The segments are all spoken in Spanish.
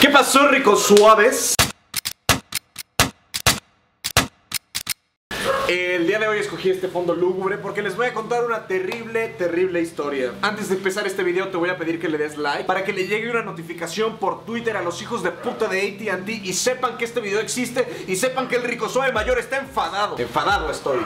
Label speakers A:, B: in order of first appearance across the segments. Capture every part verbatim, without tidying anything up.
A: ¿Qué pasó, ricos suaves? El día de hoy escogí este fondo lúgubre porque les voy a contar una terrible, terrible historia. Antes de empezar este video te voy a pedir que le des like para que le llegue una notificación por Twitter a los hijos de puta de A T and T y sepan que este video existe y sepan que el rico suave mayor está enfadado. Enfadado estoy.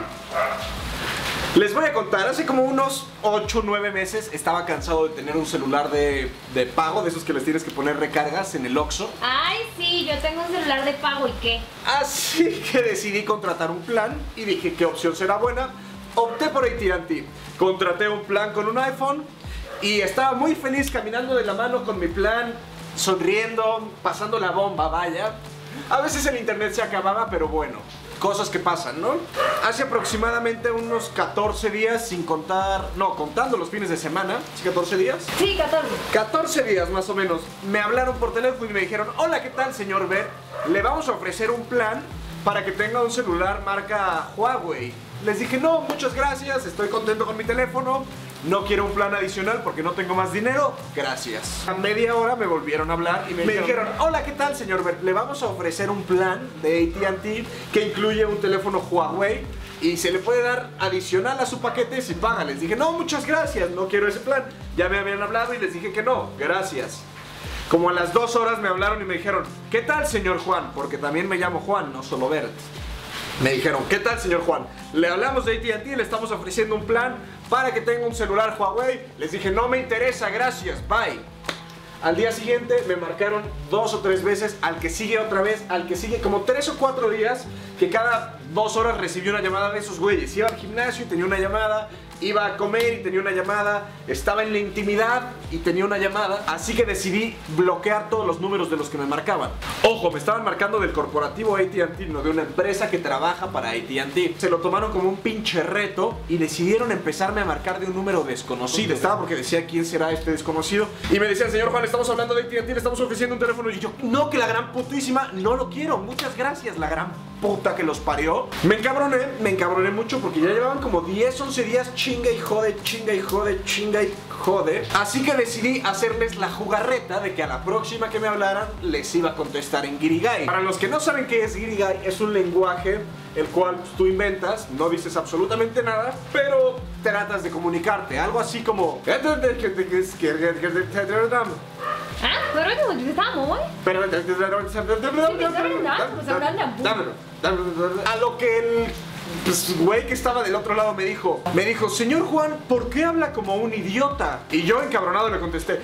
A: Les voy a contar, hace como unos ocho o nueve meses estaba cansado de tener un celular de, de pago, de esos que les tienes que poner recargas en el Oxxo.
B: Ay, sí, yo tengo un celular de pago, ¿y qué?
A: Así que decidí contratar un plan y dije qué opción será buena. Opté por A T and T. Contraté un plan con un iPhone y estaba muy feliz caminando de la mano con mi plan, sonriendo, pasando la bomba, vaya. A veces el internet se acababa, pero bueno, cosas que pasan, ¿no? Hace aproximadamente unos catorce días, sin contar, no, contando los fines de semana, ¿sí catorce días?
B: Sí, catorce.
A: catorce días más o menos, me hablaron por teléfono y me dijeron: hola, ¿qué tal, señor Bert? Le vamos a ofrecer un plan para que tenga un celular marca Huawei. Les dije: no, muchas gracias, estoy contento con mi teléfono, no quiero un plan adicional porque no tengo más dinero, gracias. A media hora me volvieron a hablar y me, me dijeron: hola, ¿qué tal, señor Bert? Le vamos a ofrecer un plan de A T and T que incluye un teléfono Huawei y se le puede dar adicional a su paquete si paga. Les dije: no, muchas gracias, no quiero ese plan. Ya me habían hablado y les dije que no, gracias. Como a las dos horas me hablaron y me dijeron: ¿qué tal, señor Juan? Porque también me llamo Juan, no solo Bert. Me dijeron: ¿qué tal, señor Juan? Le hablamos de A T and T, le estamos ofreciendo un plan para que tenga un celular Huawei. Les dije: no me interesa, gracias, bye. Al día siguiente me marcaron dos o tres veces, al que sigue otra vez, al que sigue, como tres o cuatro días, que cada dos horas recibí una llamada de esos güeyes. Iba al gimnasio y tenía una llamada, iba a comer y tenía una llamada, estaba en la intimidad y tenía una llamada. Así que decidí bloquear todos los números de los que me marcaban. Ojo, me estaban marcando del corporativo A T and T, no de una empresa que trabaja para A T and T. Se lo tomaron como un pinche reto y decidieron empezarme a marcar de un número desconocido. Estaba porque decía: ¿quién será este desconocido? Y me decían: señor Juan, estamos hablando de A T and T, le estamos ofreciendo un teléfono. Y yo: no, que la gran putísima, no lo quiero, muchas gracias, la gran puta que los parió. Me encabroné, me encabroné mucho porque ya llevaban como diez, once días chinga y jode, chinga y jode, chinga y jode. Así que decidí hacerles la jugarreta de que a la próxima que me hablaran les iba a contestar en Guirigay. Para los que no saben qué es Guirigay, es un lenguaje el cual tú inventas, no dices absolutamente nada, pero tratas de comunicarte, algo así como...
B: Ah, pero no, yo estaba muy...
A: A lo que el pues, güey que estaba del otro lado me dijo, me dijo: señor Juan, ¿por qué habla como un idiota? Y yo encabronado le contesté.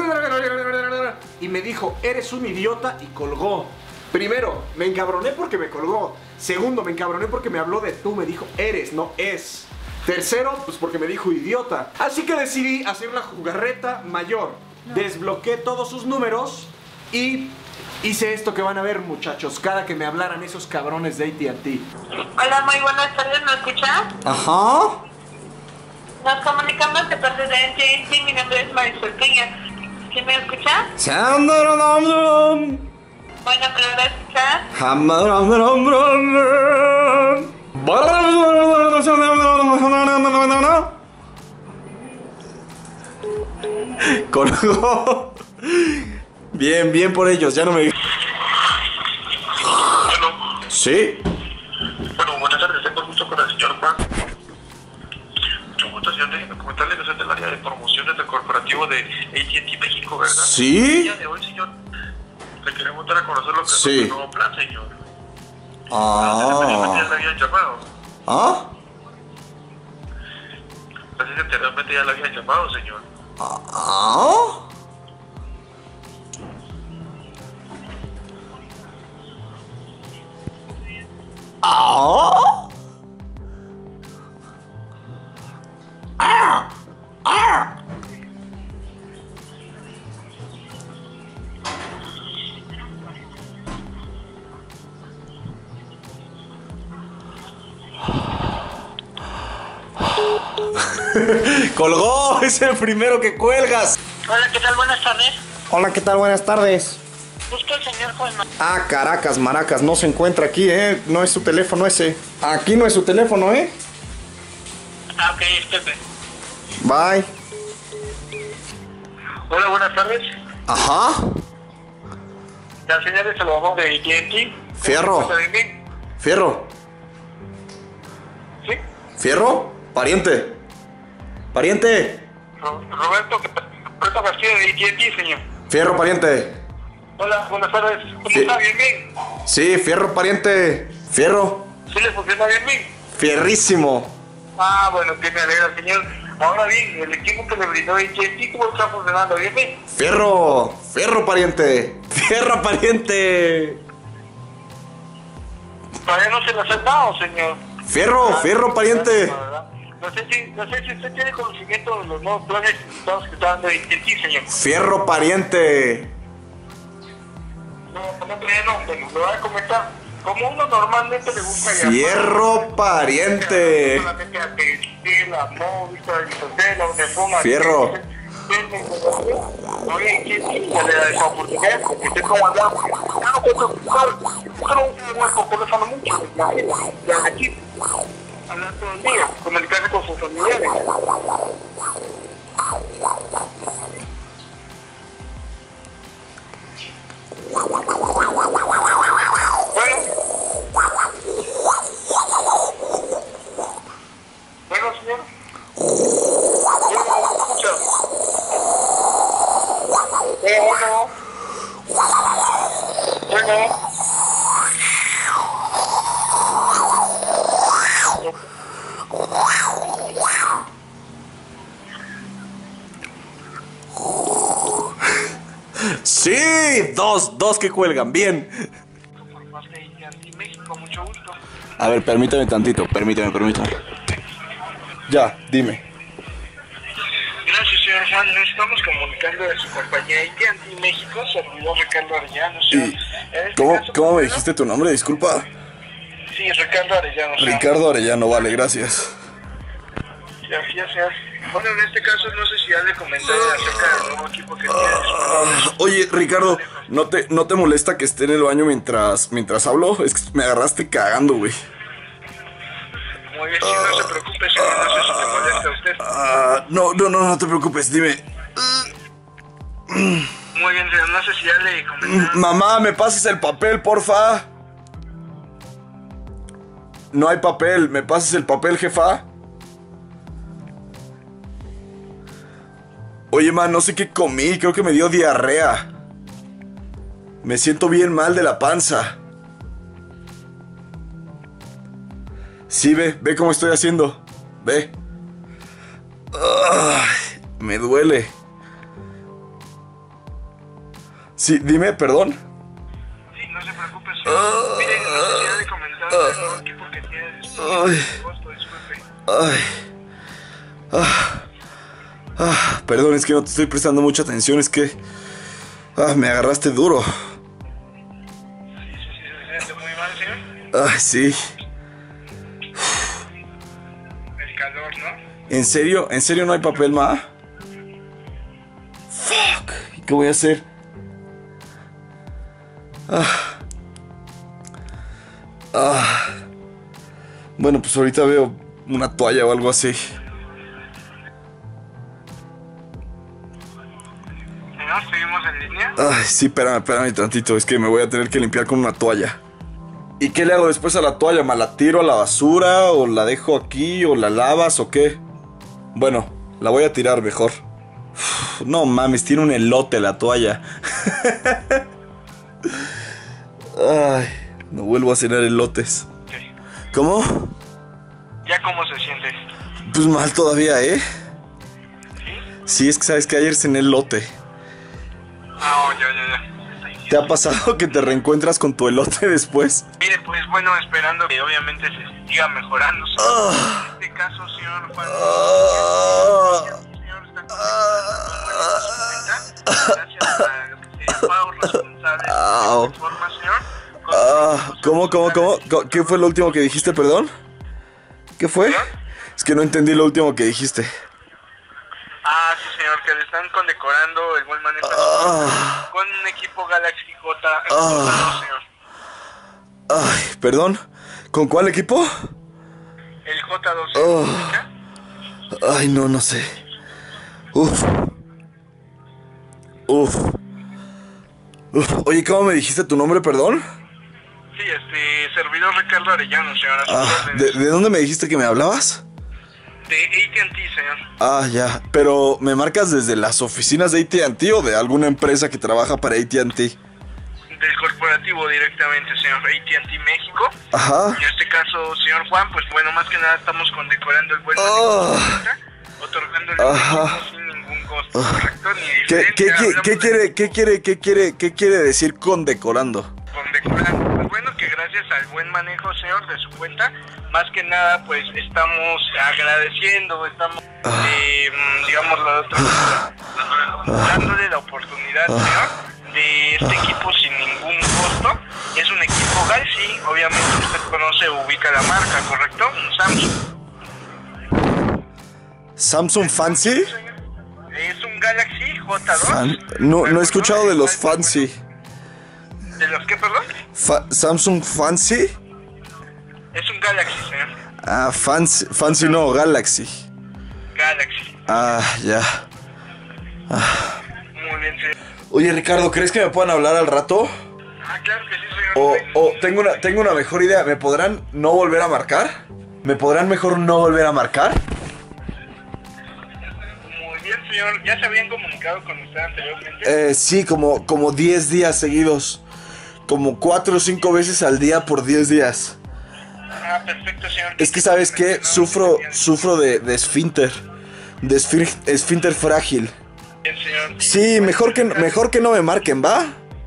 A: Y me dijo: eres un idiota, y colgó. Primero, me encabroné porque me colgó. Segundo, me encabroné porque me habló de tú, me dijo eres, no es. Tercero, pues porque me dijo idiota. Así que decidí hacer la jugarreta mayor. No. Desbloqueé todos sus números y hice esto que van a ver, muchachos, cada que me hablaran esos cabrones de A T and T.
C: Hola, muy buenas tardes, ¿me escuchas?
A: Ajá.
C: Nos comunicamos de parte de A T and T, mi nombre es Marisol Peña. ¿Quién me escucha? Bueno, ¿me lo escuchas?
A: Colgó. Bien, bien por ellos, ya no me...
D: Bueno.
A: Sí.
D: Bueno, buenas tardes, tengo gusto con el señor Juan. Mucho gusto, señor, déjeme comentarle que soy del área de promociones del corporativo de A T and T México, ¿verdad?
A: Sí.
D: El día de hoy, señor, le queremos dar a conocer lo que
A: sí.
D: es nuestro nuevo plan, señor.
A: Ah.
D: Anteriormente ya le habían llamado.
A: ¿Ah?
D: Así que anteriormente ya le habían llamado, señor.
A: ¿Ah? ¿Ah? ¡Ah! ¡Ah! ¡Colgó! ¡Es el primero que cuelgas!
C: Hola, ¿qué tal? Buenas tardes.
A: Hola, ¿qué tal? Buenas tardes.
C: Busco al señor Juan.
A: Ah, caracas, maracas, no se encuentra aquí, ¿eh? No es su teléfono ese. Aquí no es su teléfono, ¿eh?
C: Ah, ok, es Pepe.
A: Bye.
D: Hola, buenas tardes.
A: Ajá.
D: La señal de Salvador de A T and T.
E: Fierro. Fierro.
D: ¿Sí?
E: Fierro. Pariente. Pariente.
D: Ro- Roberto, Roberto García de A T and T, señor.
E: Fierro, pariente.
D: Hola, buenas tardes. ¿Cómo
E: Sí.
D: está? ¿Bien, bien?
E: Sí, fierro, pariente. Fierro.
D: ¿Sí le funciona bien, bien?
E: Fierrísimo.
D: Ah, bueno, que me alegra, señor. Ahora bien, el equipo que le brindó A T and T, ¿cómo está funcionando? ¿Bien, bien?
E: Fierro. Fierro, pariente. Fierro, pariente.
D: Todavía no se las han dado, señor.
E: Fierro, fierro, pariente.
D: No sé si, no sé si usted tiene conocimiento de los nuevos planes que está dando A T and T, señor.
E: Fierro, pariente.
D: No, no, todavía no, bueno, le voy a comentar. Como uno normalmente le gusta llamar.
E: Fierro, pariente.
D: Solamente a Telcel, a Movistar, a Isotela, a Unifoma.
E: Fierro.
D: Oye, ¿qué tipo le da esa oportunidad? Porque usted como andaba. Ya no puedo ocupar. Usted no usa nuestro teléfono mucho. Ya aquí. Hablar todo el día. Comunicarse con sus familiares. Bueno. Bueno, señor. Bueno, escucha. Eh, bueno. Bueno.
E: Sí, dos, dos que cuelgan, bien.
D: Por parte de A T and T México, mucho gusto.
E: A ver, permíteme tantito, permíteme, permíteme. Ya, dime.
D: Gracias, señor Juan. Nos estamos comunicando de su compañía A T and T México. Servidor Ricardo Arellano, señor.
E: ¿Y
D: En este
E: cómo,
D: caso,
E: cómo me
D: bueno,
E: dijiste tu nombre? Disculpa.
D: Sí, Ricardo Arellano, señor.
E: Ricardo Arellano, vale, gracias.
D: Gracias, señor. Bueno, en este caso no sé si ya le comenté acerca del nuevo equipo que tiene disponible.
E: Oye, Ricardo, ¿no te, ¿no te molesta que esté en el baño mientras, mientras hablo? Es que me agarraste cagando, güey.
D: Muy bien, sí, no se preocupe, señor. No sé si te molesta a usted.
E: Ah, no, no, no, no te preocupes, dime.
D: Muy bien, señor. No sé si ya le comenté.
E: Mamá, ¿me pasas el papel, porfa? No hay papel, ¿me pasas el papel, jefa? Oye, man, no sé qué comí, creo que me dio diarrea. Me siento bien mal de la panza. Sí, ve, ve cómo estoy haciendo. Ve. Ay, me duele. Sí, dime, perdón.
D: Sí, no se preocupe, señor. Mire, no sé si ya le comentado el nuevo equipo que tiene disponible.
E: Ay.
D: Costo, disculpe.
E: Ay. Ah. Ah, perdón, es que no te estoy prestando mucha atención, es que... Ah, me agarraste duro.
D: Sí, sí, sí, se siente muy mal, señor.
E: Ay, sí.
D: El calor, ¿no?
E: ¿En serio? ¿En serio no hay papel, ma? Fuck. ¿Y qué voy a hacer? Ah. Ah. Bueno, pues ahorita veo una toalla o algo así.
D: Señor, ¿seguimos en línea?
E: Ay, sí, espérame, espérame tantito. Es que me voy a tener que limpiar con una toalla. ¿Y qué le hago después a la toalla? ¿Me la tiro a la basura? ¿O la dejo aquí? ¿O la lavas? ¿O qué? Bueno, la voy a tirar mejor. Uf, no mames, tiene un elote la toalla. Ay, no vuelvo a cenar elotes.
D: Sí.
E: ¿Cómo?
D: ¿Ya cómo se siente?
E: Pues mal todavía, ¿eh?
D: ¿Sí?
E: Sí, es que sabes que ayer cené elote.
D: Ah, oh, ya, ya, ya.
E: ¿Te ha pasado que te reencuentras con tu elote después?
D: Mire, pues bueno, esperando que obviamente se siga mejorando.
E: Ah.
D: En este caso, señor Juan,
E: Ah.
D: el señor está con gracias a lo que sería pagos responsables
E: Au.
D: de forma, señor.
E: Ah, ¿cómo, cómo, cómo? ¿Cómo? ¿Qué fue lo último que dijiste, perdón? ¿Qué fue? Es que no entendí lo último que dijiste.
D: Ah, sí, señor, que le están condecorando el buen manejo
E: Ah.
D: con un equipo Galaxy J,
E: Ah.
D: señor.
E: Ay, perdón. ¿Con cuál equipo?
D: El J dos.
E: Oh. Ay, no, no sé. Uf. Uf. Uf, oye, ¿cómo me dijiste tu nombre, perdón?
D: Sí, este, servidor Ricardo Arellano, señor. a sus
E: Ah,
D: órdenes.
E: ¿de, de dónde me dijiste que me hablabas?
D: De A T and T, señor.
E: Ah, ya. Pero, ¿me marcas desde las oficinas de A T and T o de alguna empresa que trabaja para A T and T?
D: Del corporativo directamente, señor. A T and T México.
E: Ajá.
D: En este caso, señor Juan, pues bueno, más que nada estamos condecorando el buen
E: Oh.
D: otorgándole
E: Ajá.
D: un equipo sin ningún costo, correcto, ni
E: ¿Qué,
D: diferencia.
E: qué, qué,
D: Hablamos
E: qué
D: de
E: quiere, qué quiere, qué quiere, qué quiere decir condecorando?
D: condecorando. Pues bueno, que gracias al buen manejo, señor, de su cuenta, más que nada, pues estamos agradeciendo, estamos,
E: Ah.
D: eh, digamos, la otra cosa, dándole la oportunidad, señor, de este equipo sin ningún costo. Es un equipo Galaxy, obviamente usted conoce o ubica la marca, ¿correcto? Un Samsung.
E: ¿Samsung Fancy?
D: Es un Galaxy J dos.
E: Fan- no, no he escuchado de los Fancy.
D: ¿De los qué, perdón?
E: Fa- ¿Samsung Fancy?
D: Es un Galaxy, señor.
E: Ah, Fancy, Fancy no, Galaxy.
D: Galaxy.
E: Ah, ya.
D: Muy bien, señor.
E: Oye, Ricardo, ¿crees que me puedan hablar al rato?
D: Ah, claro que sí, señor.
E: O, o tengo una, tengo una mejor idea. ¿Me podrán no volver a marcar? ¿Me podrán mejor no volver a marcar?
D: Muy bien, señor. ¿Ya se habían comunicado con usted anteriormente?
E: Eh, sí, como, como diez días seguidos. Como cuatro o cinco veces al día por diez días.
D: Ah, perfecto, señor.
E: Es que, ¿sabes qué? Sufro, sufro de, de esfínter. De esfín- esfínter frágil.
D: Bien, señor.
E: Sí, mejor que, mejor que no me marquen, ¿va?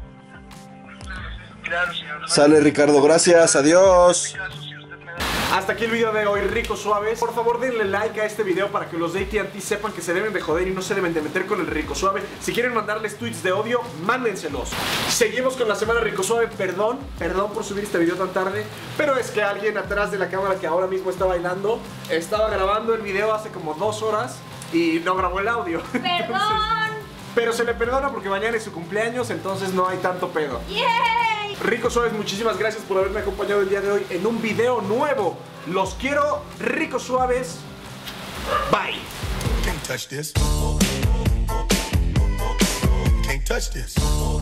D: Claro, señor.
E: Sale, Ricardo, gracias, adiós.
D: Caso, si usted me da-
A: Hasta aquí el video de hoy, ricos suaves. Por favor, denle like a este video para que los de A T and T sepan que se deben de joder y no se deben de meter con el rico suave. Si quieren mandarles tweets de odio, mándenselos. Seguimos con la semana rico suave. Perdón, perdón por subir este video tan tarde, pero es que alguien atrás de la cámara que ahora mismo está bailando estaba grabando el video hace como dos horas y no grabó el audio.
B: Perdón.
A: Pero se le perdona porque mañana es su cumpleaños, entonces no hay tanto pedo.
B: ¡Yay!
A: Ricos suaves, muchísimas gracias por haberme acompañado el día de hoy en un video nuevo. Los quiero, ricos suaves. Bye.
F: Can't touch this. Can't touch this.